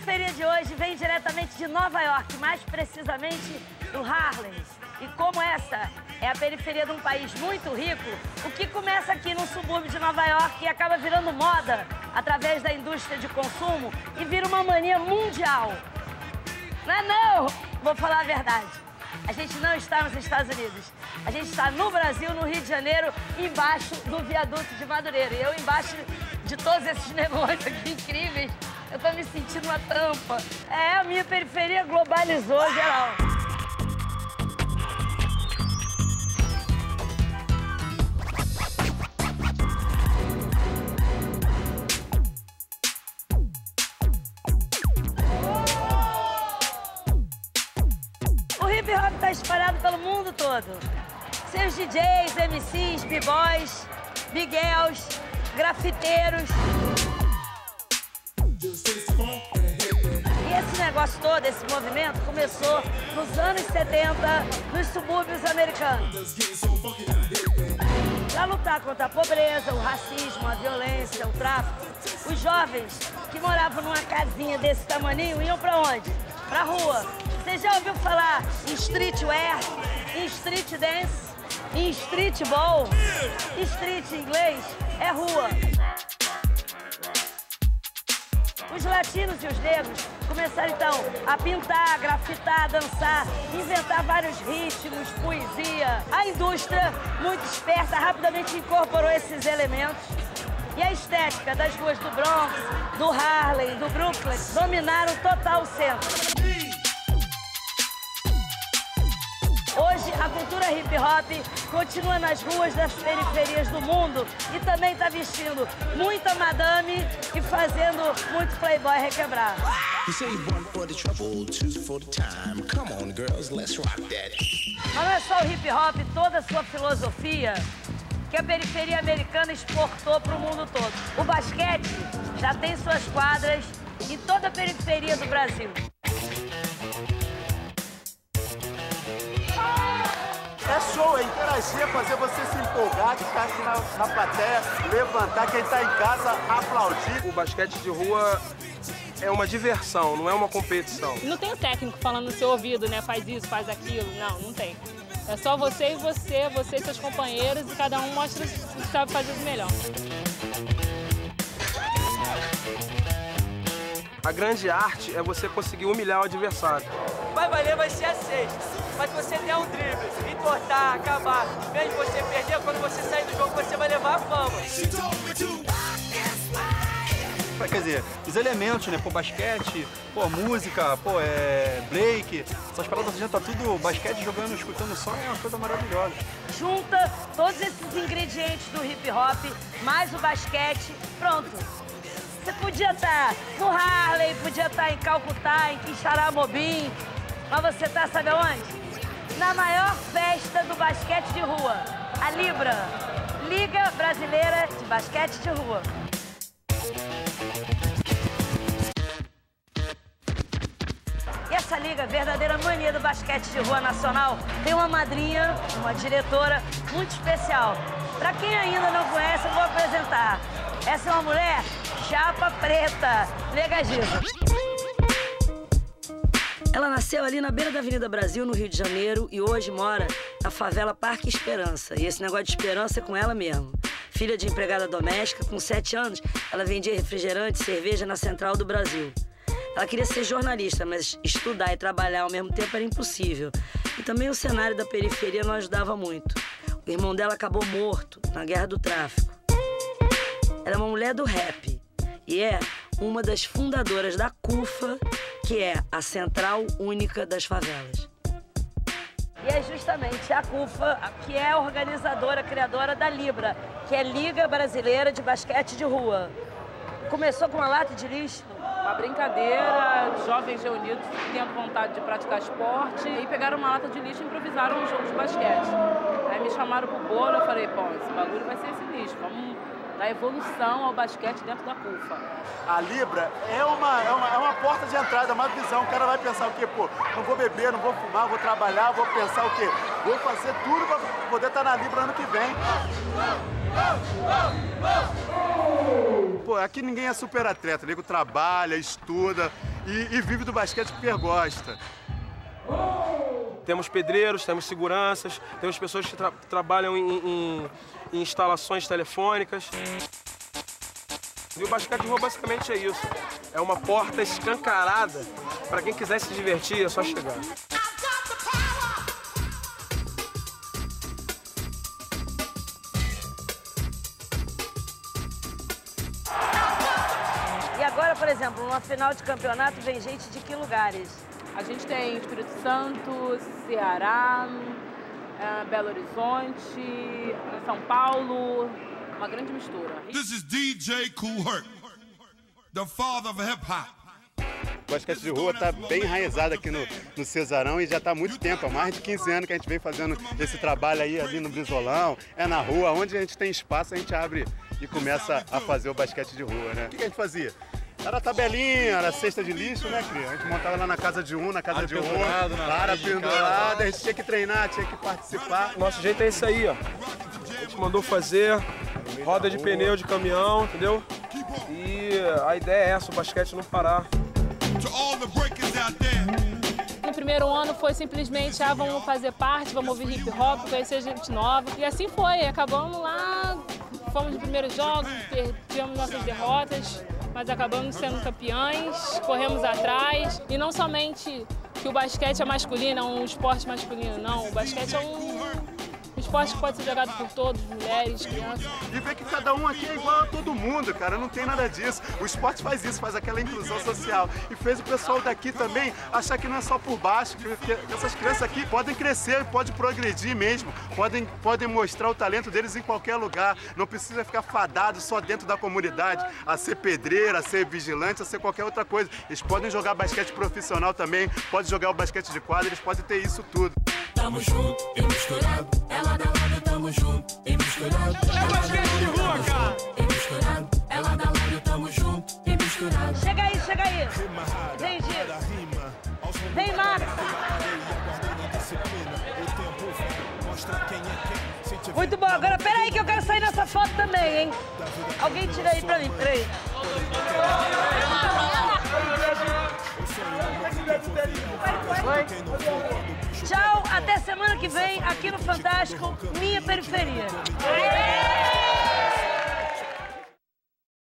periferia de hoje vem diretamente de Nova York, mais precisamente do Harlem. E como essa é a periferia de um país muito rico, o que começa aqui no subúrbio de Nova York e acaba virando moda através da indústria de consumo e vira uma mania mundial. Não, vou falar a verdade. A gente não está nos Estados Unidos. A gente está no Brasil, no Rio de Janeiro, embaixo do viaduto de Madureira. E eu embaixo de todos esses negócios aqui incríveis, eu tô me sentindo uma tampa. É, a minha periferia globalizou geral. O hip hop está espalhado pelo mundo todo. Seus DJs, MCs, b-boys, big girls, grafiteiros. E esse negócio todo, esse movimento, começou nos anos 70, nos subúrbios americanos. Para lutar contra a pobreza, o racismo, a violência, o tráfico, os jovens que moravam numa casinha desse tamaninho iam para onde? Pra rua. Você já ouviu falar em streetwear, em street dance, em streetball? Street em inglês é rua. Os latinos e os negros começaram, então, a pintar, grafitar, dançar, inventar vários ritmos, poesia. A indústria, muito esperta, rapidamente incorporou esses elementos. E a estética das ruas do Bronx, do Harlem, do Brooklyn, dominaram total o centro. Hoje, a cultura hip-hop continua nas ruas das periferias do mundo e também está vestindo muita madame e fazendo muito playboy requebrado. Mas não é só o hip-hop, toda a sua filosofia que a periferia americana exportou para o mundo todo. O basquete já tem suas quadras em toda a periferia do Brasil. É show, é interagir, é fazer você se empolgar, ficar aqui na plateia, levantar, quem tá em casa, aplaudir. O basquete de rua é uma diversão, não é uma competição. Não tem o técnico falando no seu ouvido, né? Faz isso, faz aquilo. Não, não tem. É só você e você e seus companheiros, e cada um mostra o que sabe fazer do melhor. A grande arte é você conseguir humilhar o adversário. Vai valer, vai ser a sexta. Mas você der um drible, entortar, acabar, em vez de você perder, quando você sair do jogo, você vai levar a fama. Quer dizer, os elementos, né? Pô, basquete, pô, música, pô, break, essas paradas, a gente tá tudo basquete jogando, escutando som, é uma coisa maravilhosa. Junta todos esses ingredientes do hip hop, mais o basquete, pronto. Você podia estar no Harlem, podia estar em Calcutá, em Quixaramobim, mas você tá, sabe aonde? Na maior festa do basquete de rua, a Libra, Liga Brasileira de Basquete de Rua. E essa liga, verdadeira mania do basquete de rua nacional, tem uma madrinha, uma diretora muito especial. Para quem ainda não conhece, eu vou apresentar. Essa é uma mulher chapa preta, Nega Giza. Ela nasceu ali na beira da Avenida Brasil, no Rio de Janeiro, e hoje mora na favela Parque Esperança. E esse negócio de esperança é com ela mesmo. Filha de empregada doméstica, com 7 anos, ela vendia refrigerante e cerveja na Central do Brasil. Ela queria ser jornalista, mas estudar e trabalhar ao mesmo tempo era impossível. E também o cenário da periferia não ajudava muito. O irmão dela acabou morto na Guerra do Tráfico. Ela é uma mulher do rap e é uma das fundadoras da CUFA, que é a Central Única das Favelas. E é justamente a CUFA que é a organizadora, criadora da Libra, que é Liga Brasileira de Basquete de Rua. Começou com uma lata de lixo. Uma brincadeira, jovens reunidos tendo vontade de praticar esporte e pegaram uma lata de lixo e improvisaram um jogo de basquete. Aí me chamaram pro bolo, eu falei, pô, esse bagulho vai ser esse lixo, vamos dar evolução ao basquete dentro da CUFA. A Libra é uma porta de entrada, uma visão. O cara vai pensar o quê? Pô, não vou beber, não vou fumar, vou trabalhar, vou pensar o quê? Vou fazer tudo para poder estar na Libra ano que vem. Pô, aqui ninguém é super atleta, nego trabalha, estuda e vive do basquete porque gosta. Temos pedreiros, temos seguranças, temos pessoas que trabalham em instalações telefônicas. E o basquete de rua basicamente é isso. É uma porta escancarada para quem quiser se divertir, é só chegar. E agora, por exemplo, numa final de campeonato, vem gente de que lugares? A gente tem Espírito Santo, Ceará, Belo Horizonte, São Paulo, uma grande mistura. This is DJ Kool Herc, the father of hip hop. O basquete de rua está bem enraizado aqui no Cesarão e já está há muito tempo, há mais de 15 anos que a gente vem fazendo esse trabalho aí ali no Brizolão, é na rua, onde a gente tem espaço a gente abre e começa a fazer o basquete de rua, né? O que a gente fazia? Era tabelinha, era cesta de lixo, né, Cria? A gente montava lá na casa de um, na casa de outro, área pendurada, a gente tinha que treinar, tinha que participar. Nosso jeito é esse aí, ó. A gente mandou fazer roda de pneu de caminhão, entendeu? E a ideia é essa, o basquete não parar. No primeiro ano foi simplesmente, vamos fazer parte, vamos ouvir hip hop, conhecer gente nova. E assim foi, acabamos lá, fomos nos primeiros jogos, tivemos nossas derrotas, mas acabamos sendo campeões, corremos atrás. E não somente que o basquete é masculino, é um esporte masculino, não. O basquete é um esporte que pode ser jogado por todos, mulheres, crianças. E ver que cada um aqui é igual a todo mundo, cara, não tem nada disso. O esporte faz isso, faz aquela inclusão social. E fez o pessoal daqui também achar que não é só por baixo, que essas crianças aqui podem crescer, podem progredir mesmo, podem mostrar o talento deles em qualquer lugar. Não precisa ficar fadado só dentro da comunidade, a ser pedreira, a ser vigilante, a ser qualquer outra coisa. Eles podem jogar basquete profissional também, podem jogar o basquete de quadra, eles podem ter isso tudo. Tamo junto e misturado, ela da lado, tamo junto e misturado. É basquete de rua, cara! E misturado, ela da lado, tamo junto e misturado. Chega aí, chega aí. Vem, Gil. Vem, Max. Muito bom. Agora, peraí que eu quero sair nessa foto também, hein? Alguém tira aí pra mim, peraí. Tchau, até semana que vem aqui no Fantástico, Minha Periferia.